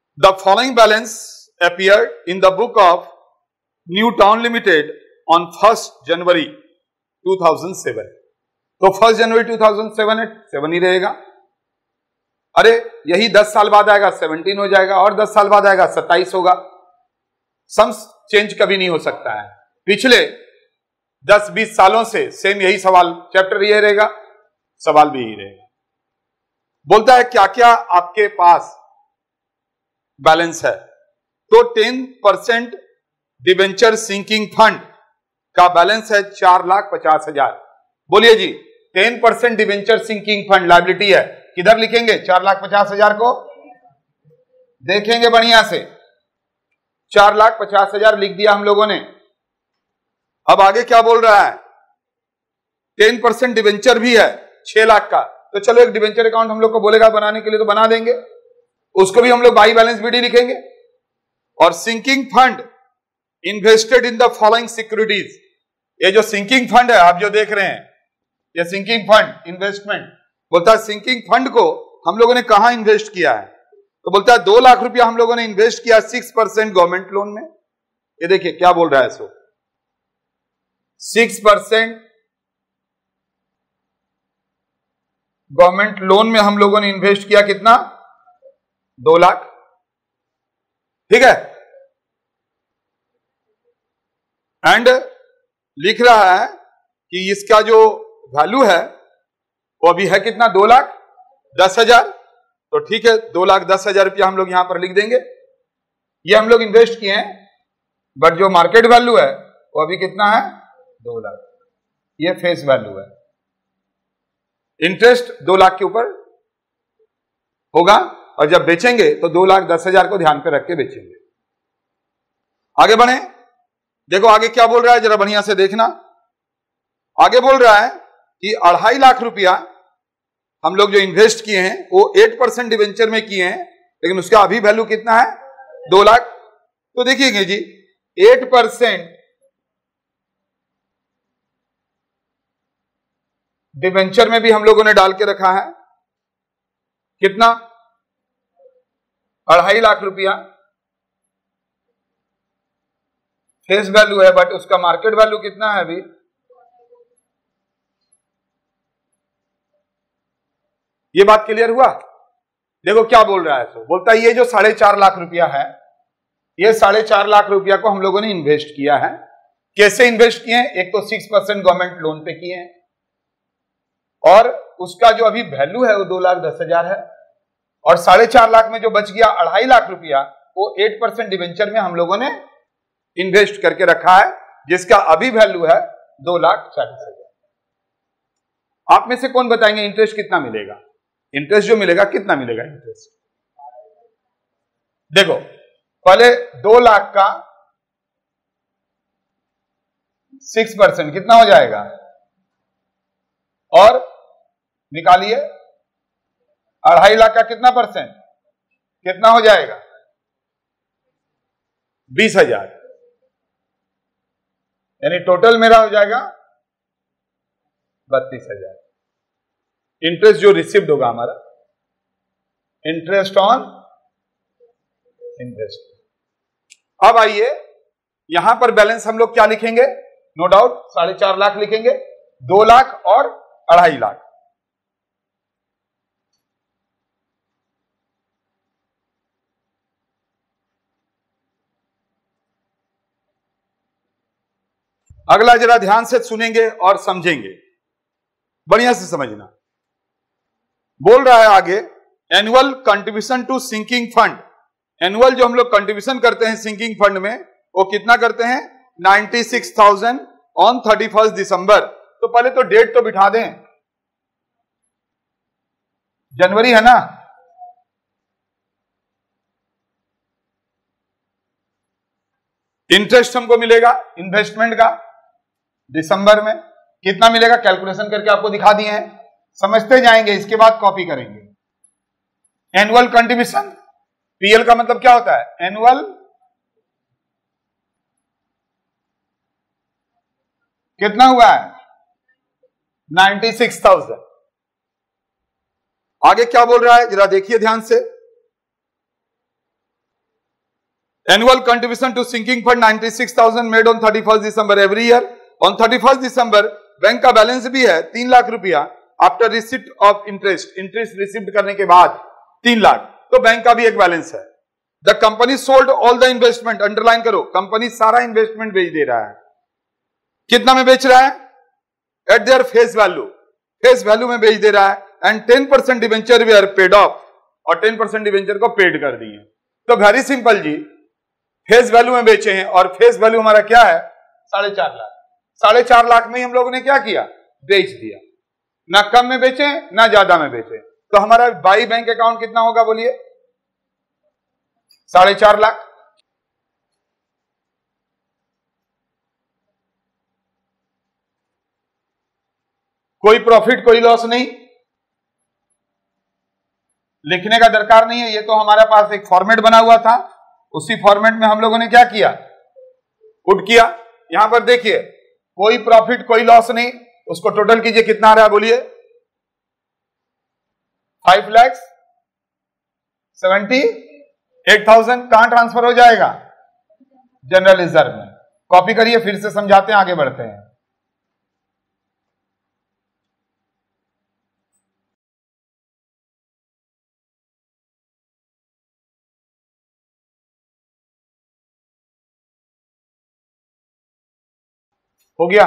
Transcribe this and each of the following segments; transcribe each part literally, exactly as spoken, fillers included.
The following balance appeared in the book of New Town Limited on first January two thousand seven. तो first January two thousand seven है, seven ही रहेगा. अरे यही दस साल बाद आएगा सेवनटीन हो जाएगा, और दस साल बाद आएगा सत्ताईस होगा. सम चेंज कभी नहीं हो सकता है. पिछले दस बीस सालों से सेम यही सवाल, चैप्टर ये रहेगा, सवाल भी यही रहेगा. बोलता है क्या क्या आपके पास बैलेंस है. तो ten percent debenture sinking fund का बैलेंस है चार लाख पचास हजार. बोलिए जी, ten percent debenture sinking fund liability है, किधर लिखेंगे? चार लाख पचास हजार को देखेंगे बढ़िया से. चार लाख पचास हजार लिख दिया हम लोगों ने. अब आगे क्या बोल रहा है? टेन परसेंट डिवेंचर भी है छह लाख का. तो चलो एक डिवेंचर अकाउंट हम लोग को बोलेगा बनाने के लिए तो बना देंगे, उसको भी हम लोग बाई बैलेंस बीडी लिखेंगे. और sinking fund invested in the following securities. ये जो सिंकिंग फंड है आप जो देख रहे हैं, ये सिंकिंग फंड इन्वेस्टमेंट, बोलता है सिंकिंग फंड को हम लोगों ने कहां इन्वेस्ट किया है. तो बोलता है दो लाख रुपया हम लोगों ने इन्वेस्ट किया सिक्स परसेंट गवर्नमेंट लोन में. ये देखिए क्या बोल रहा है, so six percent government loan में हम लोगों ने इन्वेस्ट किया. कितना? दो लाख. ठीक है. एंड लिख रहा है कि इसका जो वैल्यू है वो अभी है कितना? दो लाख दस हजार. तो ठीक है, दो लाख दस हजार रुपया हम लोग यहां पर लिख देंगे. ये हम लोग इन्वेस्ट किए हैं, बट जो मार्केट वैल्यू है वो अभी कितना है? दो लाख. ये फेस वैल्यू है. इंटरेस्ट दो लाख के ऊपर होगा, और जब बेचेंगे तो दो लाख दस हजार को ध्यान पे रख के बेचेंगे. आगे बढ़े. देखो आगे क्या बोल रहा है, जरा बढ़िया से देखना. आगे बोल रहा है कि अढ़ाई लाख रुपया हम लोग जो इन्वेस्ट किए हैं वो एट परसेंट डिवेंचर में किए हैं, लेकिन उसका अभी वैल्यू कितना है? दो लाख. तो देखिएगा जी, एट परसेंट डिवेंचर में भी हम लोगों ने डाल के रखा है. कितना? अढ़ाई लाख रुपया फेस वैल्यू है, बट उसका मार्केट वैल्यू कितना है अभी? ये बात क्लियर हुआ? देखो क्या बोल रहा है. तो बोलता है ये जो साढ़े चार लाख रुपया है, ये साढ़े चार लाख रुपया को हम लोगों ने इन्वेस्ट किया है. कैसे इन्वेस्ट किए हैं? एक तो सिक्स परसेंट गवर्नमेंट लोन पे किए हैं, और उसका जो अभी वैल्यू है वो दो लाख दस हजार है. और साढ़े चार लाख में जो बच गया अढ़ाई लाख रुपया, वो एट परसेंट डिवेंचर में हम लोगों ने इन्वेस्ट करके रखा है, जिसका अभी वैल्यू है दो लाख चालीस हजार. आप में से कौन बताएंगे इंटरेस्ट कितना मिलेगा? इंटरेस्ट जो मिलेगा कितना मिलेगा इंटरेस्ट? देखो पहले दो लाख का सिक्स परसेंट कितना हो जाएगा, और निकालिए अढ़ाई लाख का कितना परसेंट, कितना हो जाएगा? बीस हजार. यानी टोटल मेरा हो जाएगा बत्तीस हजार. इंटरेस्ट जो रिसीव्ड होगा हमारा, इंटरेस्ट ऑन इन्वेस्ट. अब आइए यहां पर बैलेंस हम लोग क्या लिखेंगे? नो डाउट साढ़े चार लाख लिखेंगे, दो लाख और अढ़ाई लाख. अगला जरा ध्यान से सुनेंगे और समझेंगे, बढ़िया से समझना. बोल रहा है आगे, annual contribution to sinking fund. Annual जो हम लोग कंट्रीब्यूशन करते हैं सिंकिंग फंड में, वो कितना करते हैं? Ninety six thousand on thirty first December. तो पहले तो डेट तो बिठा दें, जनवरी है ना. इंटरेस्ट हमको मिलेगा इन्वेस्टमेंट का दिसंबर में, कितना मिलेगा कैलकुलेशन करके आपको दिखा दिए हैं, समझते जाएंगे, इसके बाद कॉपी करेंगे. एनुअल कंट्रीब्यूशन, पीएल का मतलब क्या होता है? एनुअल कितना हुआ है? Ninety six thousand. आगे क्या बोल रहा है जरा देखिए ध्यान से. Annual contribution to sinking fund ninety-six thousand made on thirty-first December every year. On thirty-first December bank का बैलेंस भी है तीन लाख रुपया after receipt of interest, interest receipt करने के बाद तीन लाख, तो बैंक का भी एक बैलेंस है। The company sold all the investment, underline करो, कंपनी सारा इन्वेस्टमेंट बेच दे रहा है। कितना में बेच रहा है? At their face value, face value में बेच दे रहा है। And ten percent debenture we are paid off, और टेन परसेंट डिवेंचर को पेड कर दिए। तो वेरी सिंपल जी, फेस वैल्यू में बेचे हैं और फेस वैल्यू हमारा क्या है? साढ़े चार लाख। साढ़े चार लाख में ही हम लोगों ने क्या किया? बेच दिया। ना कम में बेचे ना ज्यादा में बेचे, तो हमारा बाई बैंक अकाउंट कितना होगा बोलिए? साढ़े चार लाख। कोई प्रॉफिट कोई लॉस नहीं, लिखने का दरकार नहीं है, ये तो हमारे पास एक फॉर्मेट बना हुआ था, उसी फॉर्मेट में हम लोगों ने क्या किया? पुट किया। यहां पर देखिए, कोई प्रॉफिट कोई लॉस नहीं, उसको टोटल कीजिए, कितना आ रहा है बोलिए? Five lakhs seventy eight thousand. कहां ट्रांसफर हो जाएगा? जनरल रिजर्व में। कॉपी करिए, फिर से समझाते हैं, आगे बढ़ते हैं। हो गया?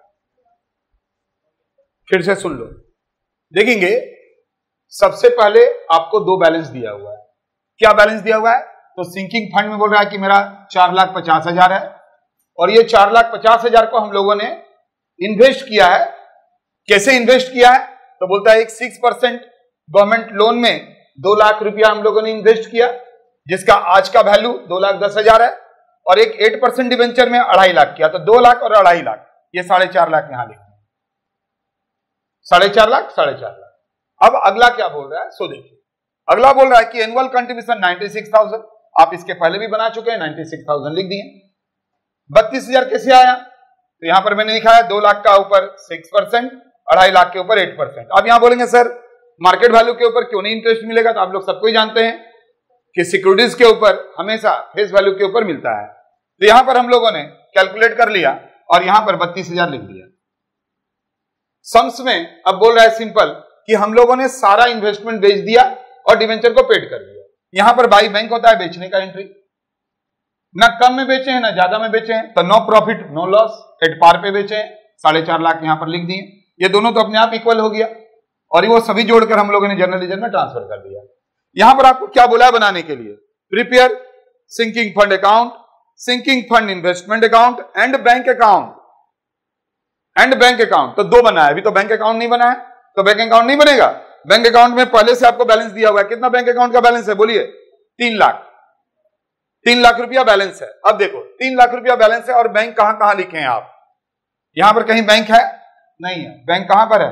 फिर से सुन लो। देखेंगे, सबसे पहले आपको दो बैलेंस दिया हुआ है। क्या बैलेंस दिया हुआ है? तो सिंकिंग फंड में बोल रहा है कि मेरा चार लाख पचास हजार है, और ये चार लाख पचास हजार को हम लोगों ने इन्वेस्ट किया है। कैसे इन्वेस्ट किया है? तो बोलता है एक सिक्स परसेंट गवर्नमेंट लोन में दो लाख रुपया हम लोगों ने इन्वेस्ट किया, जिसका आज का वैल्यू दो लाख दस हजार है, और एक एट परसेंट डिवेंचर में अढ़ाई लाख किया, तो दो लाख और अढ़ाई लाख, ये साढ़े चार लाख यहां लिखना है। साढ़े चार लाख साढ़े चार लाख। अब अगला क्या बोल रहा है? सो देखिए, अगला बोल रहा है कि annual contribution ninety six thousand, आप इसके पहले भी बना चुके हैं, नाइन्टी सिक्स थाउजेंड लिख दिए। बत्तीस हजार कैसे आया? तो यहां पर मैंने लिखा है दो लाख का ऊपर सिक्स परसेंट, अढ़ाई लाख के ऊपर एट परसेंट। अब यहां बोलेंगे सर मार्केट वैल्यू के ऊपर क्यों नहीं इंटरेस्ट मिलेगा? तो आप लोग सबको ही जानते हैं कि सिक्योरिटीज के ऊपर हमेशा फेस वैल्यू के ऊपर मिलता है। तो यहां पर हम लोगों ने कैलकुलेट कर लिया और यहां पर बत्तीस हजार लिख दिया। सम्स में अब बोल रहा है सिंपल कि हम लोगों ने सारा इन्वेस्टमेंट बेच दिया और डिवेंचर को पेड कर दिया। यहां पर बाई बैंक होता है बेचने का एंट्री, ना कम में बेचे हैं ना ज्यादा में बेचे हैं, तो no profit no loss, at par पे बेचे हैं, साढ़े चार लाख यहां पर लिख दिए। ये दोनों तो अपने आप इक्वल हो गया, और वो सभी जोड़कर हम लोगों ने जनरल लीजर में ट्रांसफर कर दिया। यहां पर आपको क्या बोला है बनाने के लिए? Prepare sinking fund account, sinking fund investment account and bank account, and bank account. तो दो बना है, अभी तो बैंक अकाउंट नहीं बना है, तो बैंक अकाउंट नहीं बनेगा। बैंक अकाउंट में पहले से आपको बैलेंस दिया हुआ है। कितना बैंक अकाउंट का बैलेंस है बोलिए? तीन लाख। तीन लाख रुपया बैलेंस है। अब देखो, तीन लाख रुपया बैलेंस है और बैंक कहां कहां लिखे हैं आप? यहां पर कहीं बैंक है? नहीं है। बैंक कहां पर है?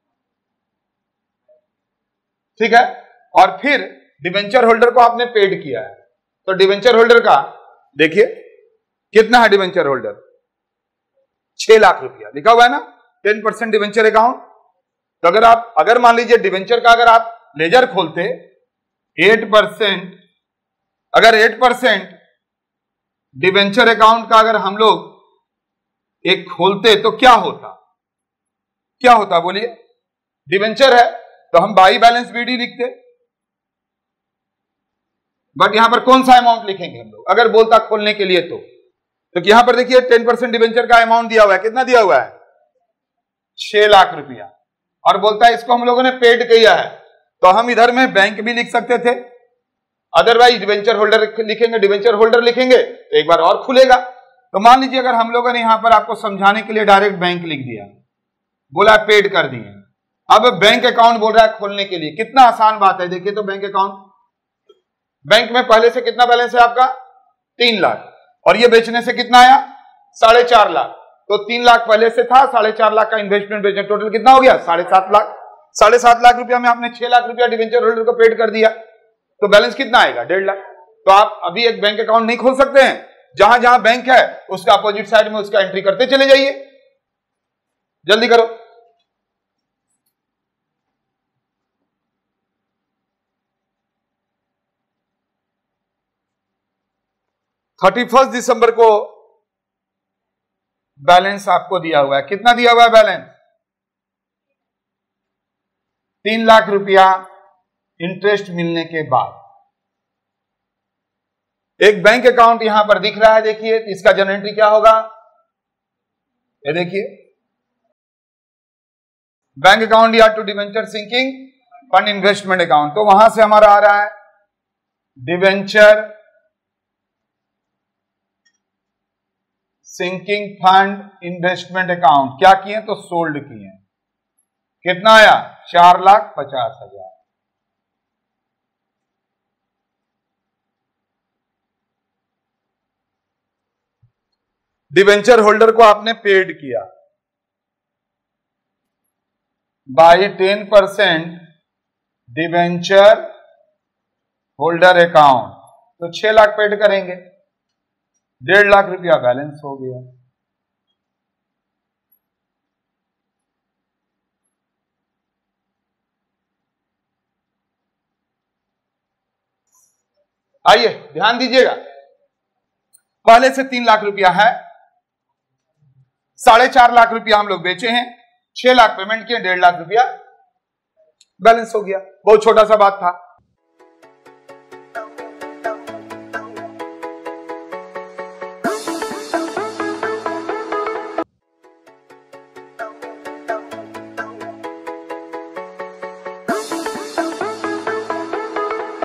ठीक है। और फिर डिवेंचर होल्डर को आपने पेड किया है, तो डिवेंचर होल्डर का देखिए कितना है डिवेंचर होल्डर? छह लाख रुपया लिखा हुआ है ना, टेन परसेंट डिवेंचर अकाउंट। तो अगर आप अगर मान लीजिए डिवेंचर का अगर आप लेजर खोलते एट परसेंट, अगर एट परसेंट डिवेंचर अकाउंट का अगर हम लोग एक खोलते तो क्या होता? क्या होता बोलिए? डिवेंचर है तो हम बाई बैलेंस बीडी लिखते, बट यहां पर कौन सा अमाउंट लिखेंगे हम लोग अगर बोलता खोलने के लिए? तो तो यहां पर देखिए टेन परसेंट डिवेंचर का अमाउंट दिया हुआ है। कितना दिया हुआ है? छह लाख रुपया, और बोलता है इसको हम लोगों ने पेड किया है, तो हम इधर में बैंक भी लिख सकते थे, अदरवाइज डिवेंचर होल्डर लिखेंगे, डिवेंचर होल्डर लिखेंगे तो एक बार और खुलेगा। तो मान लीजिए अगर हम लोगों ने यहां पर आपको समझाने के लिए डायरेक्ट बैंक लिख दिया, बोला पेड कर दिए, अब बैंक अकाउंट बोल रहा है खोलने के लिए, कितना आसान बात है। देखिए तो बैंक अकाउंट, बैंक में पहले से कितना बैलेंस है आपका? तीन लाख, और ये बेचने से कितना आया? साढ़े चार लाख। तो तीन लाख पहले से था, साढ़े चार लाख का इन्वेस्टमेंट बेचने, टोटल कितना हो गया? साढ़े सात लाख। साढ़े सात लाख रुपया में आपने छह लाख रुपया डिवेंचर होल्डर को पेड कर दिया, तो बैलेंस कितना आएगा? डेढ़ लाख। तो आप अभी एक बैंक अकाउंट नहीं खोल सकते हैं? जहां जहां बैंक है उसका अपोजिट साइड में उसका एंट्री करते चले जाइए, जल्दी करो। थर्टी फर्स्ट दिसंबर को बैलेंस आपको दिया हुआ है, कितना दिया हुआ है बैलेंस? तीन लाख रुपया इंटरेस्ट मिलने के बाद। एक बैंक अकाउंट यहां पर दिख रहा है, देखिए, इसका जनरल एंट्री क्या होगा? ये देखिए, बैंक अकाउंट या to debenture sinking fund investment account, तो वहां से हमारा आ रहा है debenture sinking fund investment account. क्या किए? तो सोल्ड किए। कितना आया? चार लाख पचास हजार। डिवेंचर होल्डर को आपने पेड किया by ten percent debenture holder account, तो छह लाख पेड करेंगे, डेढ़ लाख रुपया बैलेंस हो गया। आइए ध्यान दीजिएगा, पहले से तीन लाख रुपया है, साढ़े चार लाख रुपया हम लोग बेचे हैं, छह लाख पेमेंट किए, डेढ़ लाख रुपया बैलेंस हो गया। बहुत छोटा सा बात था।